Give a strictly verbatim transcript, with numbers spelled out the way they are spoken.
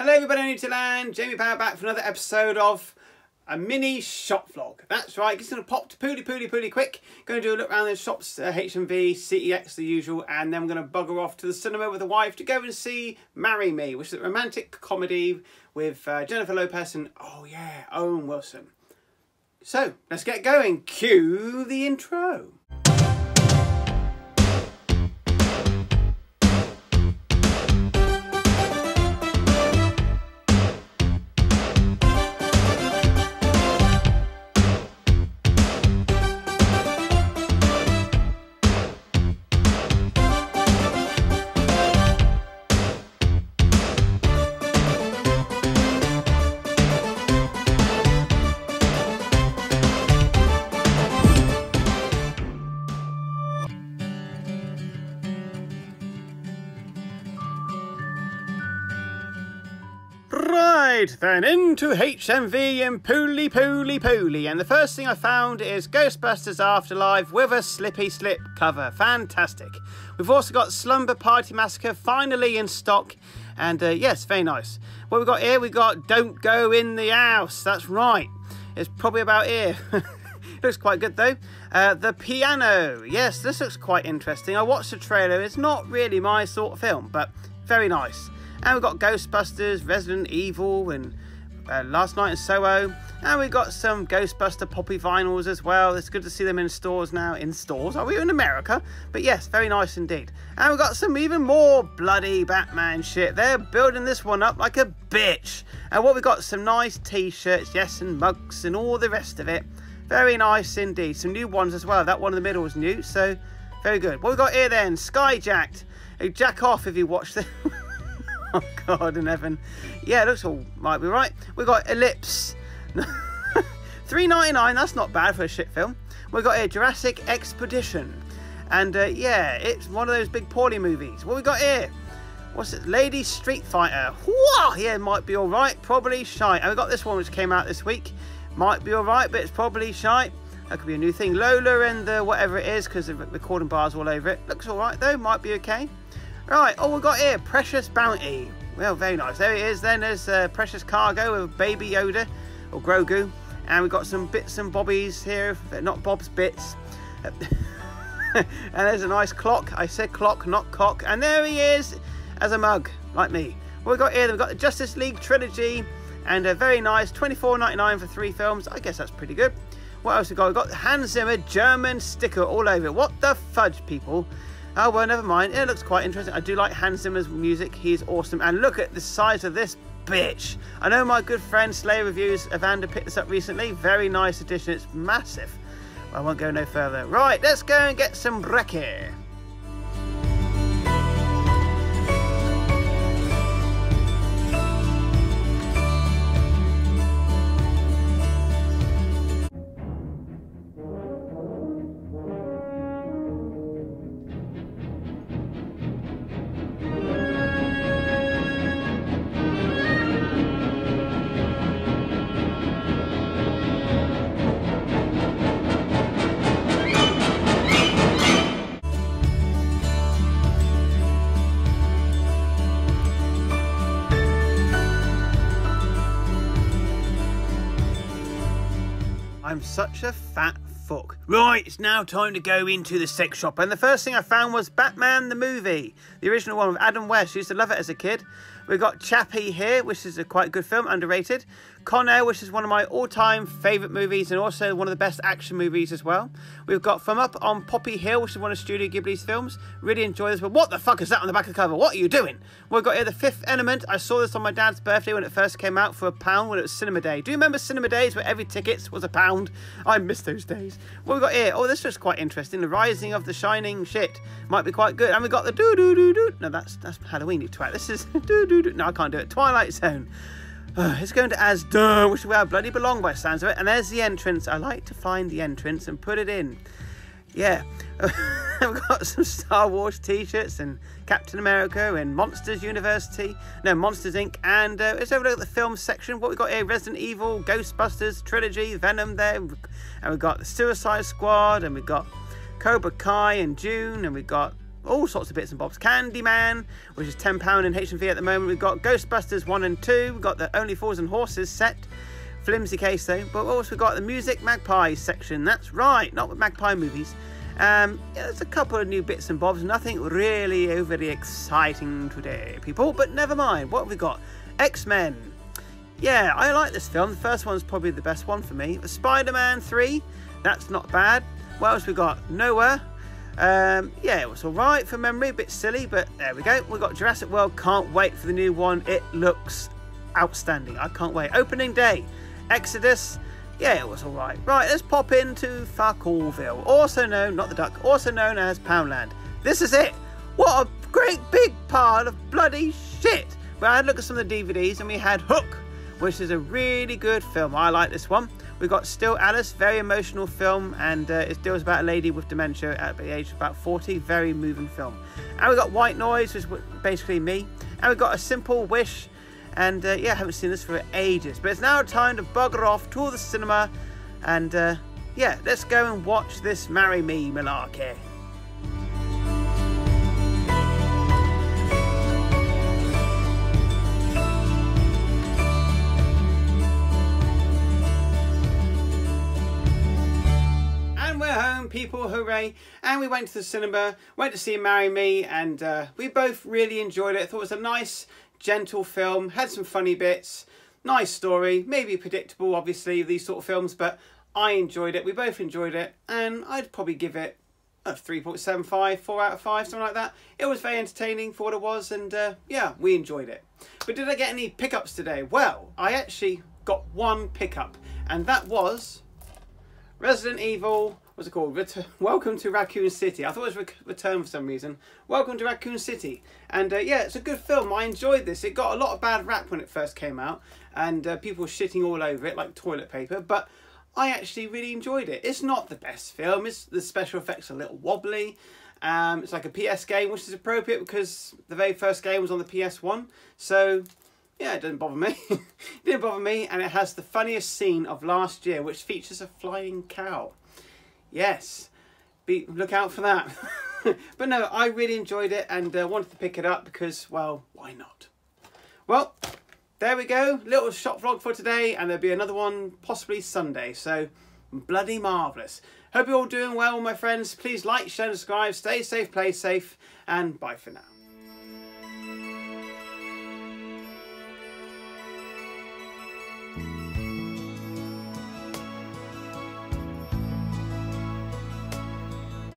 Hello everybody on Newtoland, Jamie Power back for another episode of a mini shop vlog. That's right, just going to pop to Pooley Pooley Pooley quick. Going to do a look around the shops, uh, H M V, C E X the usual, and then we're going to bugger off to the cinema with the wife to go and see Marry Me, which is a romantic comedy with uh, Jennifer Lopez and, oh yeah, Owen Wilson. So, let's get going. Cue the intro. Right, then into H M V in Pooley Pooley Pooley, and the first thing I found is Ghostbusters Afterlife with a Slippy Slip cover. Fantastic. We've also got Slumber Party Massacre finally in stock, and uh, yes, very nice. What we've got here, we've got Don't Go in the House. That's right, it's probably about here. Looks quite good though. Uh, the Piano, yes, this looks quite interesting. I watched the trailer, it's not really my sort of film, but very nice. And we've got Ghostbusters, Resident Evil, and uh, Last Night in Soho. And we've got some Ghostbuster Poppy vinyls as well. It's good to see them in stores now. In stores? Are we in America? But yes, very nice indeed. And we've got some even more bloody Batman shit. They're building this one up like a bitch. And what we've got, some nice t-shirts, yes, and mugs and all the rest of it. Very nice indeed. Some new ones as well. That one in the middle is new, so very good. What we've got here then, Skyjacked. Jack off if you watch this. Oh God in heaven. Yeah, it looks all might be right. We've got Ellipse. three ninety-nine, that's not bad for a shit film. We've got here Jurassic Expedition. And uh, yeah, it's one of those big poorly movies. What we got here? What's it? Lady Street Fighter. Whoa! Yeah, might be alright. Probably shite. And we got this one which came out this week. Might be alright, but it's probably shite. That could be a new thing. Lola and the whatever it is, because the recording bars all over it. Looks alright though, might be okay. Right, oh, we've got here Precious Bounty. Well, very nice. There it is. Then there's uh, Precious Cargo with Baby Yoda or Grogu, and we've got some bits and bobbies here, not Bob's bits. And there's a nice clock. I said clock, not cock. And there he is as a mug, like me. What we've got here, we've got the Justice League trilogy, and a very nice twenty-four ninety-nine for three films. I guess that's pretty good. What else we got? We've got the Hans Zimmer German sticker all over it. What the fudge, people? Oh, well, never mind. It looks quite interesting. I do like Hans Zimmer's music. He's awesome. And look at the size of this bitch. I know my good friend Slayer Reviews, Evander, picked this up recently. Very nice edition. It's massive. Well, I won't go no further. Right, let's go and get some brekkie. I'm such a fat fuck. Right, it's now time to go into the sex shop. And the first thing I found was Batman the movie. The original one with Adam West. I used to love it as a kid. We've got Chappie here, which is a quite good film, underrated. Con Air, which is one of my all-time favourite movies and also one of the best action movies as well. We've got From Up on Poppy Hill, which is one of Studio Ghibli's films. Really enjoy this, but what the fuck is that on the back of the cover? What are you doing? We've got here The Fifth Element. I saw this on my dad's birthday when it first came out for a pound when it was Cinema Day. Do you remember Cinema Days where every ticket was a pound? I miss those days. What we've got here? Oh, this looks quite interesting. The Rising of the Shining Shit. Might be quite good. And we've got the doo-doo-doo-doo. No, that's, that's Halloween, you twat. This is doo-doo-doo. No, I can't do it. Twilight Zone. Uh, it's going to Asda, which is where I bloody belong by the sounds of it. And there's the entrance. I like to find the entrance and put it in. Yeah. We've got some Star Wars t-shirts and Captain America and Monsters University. No, Monsters Incorporated. And uh, let's have a look at the film section. What we've got here, Resident Evil, Ghostbusters, Trilogy, Venom there. And we've got the Suicide Squad. And we've got Cobra Kai and Dune. And we've got all sorts of bits and bobs. Candyman, which is ten pounds in H M V at the moment. We've got Ghostbusters one and two. We've got the Only Fools and Horses set. Flimsy case though. But also we've got the Music Magpies section. That's right, not with Magpie movies. Um, yeah, there's a couple of new bits and bobs. Nothing really overly exciting today, people. But never mind. What have we got? X-Men. Yeah, I like this film. The first one's probably the best one for me. Spider-Man three. That's not bad. What else we got? Nowhere. Um, yeah, it was alright for memory. A bit silly, but there we go. We've got Jurassic World. Can't wait for the new one. It looks outstanding. I can't wait. Opening day. Exodus. Yeah, it was alright. Right, let's pop into Farkleville, also known, not the duck, also known as Poundland. This is it. What a great big pile of bloody shit. But I had a look at some of the D V Ds and we had Hook, which is a really good film. I like this one. We got Still Alice, very emotional film, and uh, it deals about a lady with dementia at the age of about forty. Very moving film. And we got White Noise, which is basically me. And we got A Simple Wish. And uh, yeah, I haven't seen this for ages. But it's now time to bugger off to the cinema. And uh, yeah, let's go and watch this Marry Me malarkey. And we're home, people, hooray. And we went to the cinema, went to see Marry Me, and uh, we both really enjoyed it. I thought it was a nice, gentle film, had some funny bits, nice story, maybe predictable obviously these sort of films, but I enjoyed it, we both enjoyed it, and I'd probably give it a three point seven five, four out of five, something like that. It was very entertaining for what it was, and uh, yeah, we enjoyed it. But did I get any pickups today? Well, I actually got one pickup, and that was Resident Evil, what's it called? Ret Welcome to Raccoon City. I thought it was Re Return for some reason. Welcome to Raccoon City. And uh, yeah, it's a good film. I enjoyed this. It got a lot of bad rap when it first came out. And uh, people were shitting all over it like toilet paper. But I actually really enjoyed it. It's not the best film. It's, the special effects are a little wobbly. Um, it's like a P S game, which is appropriate because the very first game was on the P S one. So yeah, it doesn't bother me. It didn't bother me. And it has the funniest scene of last year, which features a flying cow. Yes, be, look out for that. But no, I really enjoyed it and uh, wanted to pick it up because, well, why not? Well, there we go. Little shop vlog for today, and there'll be another one possibly Sunday. So, bloody marvellous. Hope you're all doing well, my friends. Please like, share, and subscribe. Stay safe, play safe, and bye for now.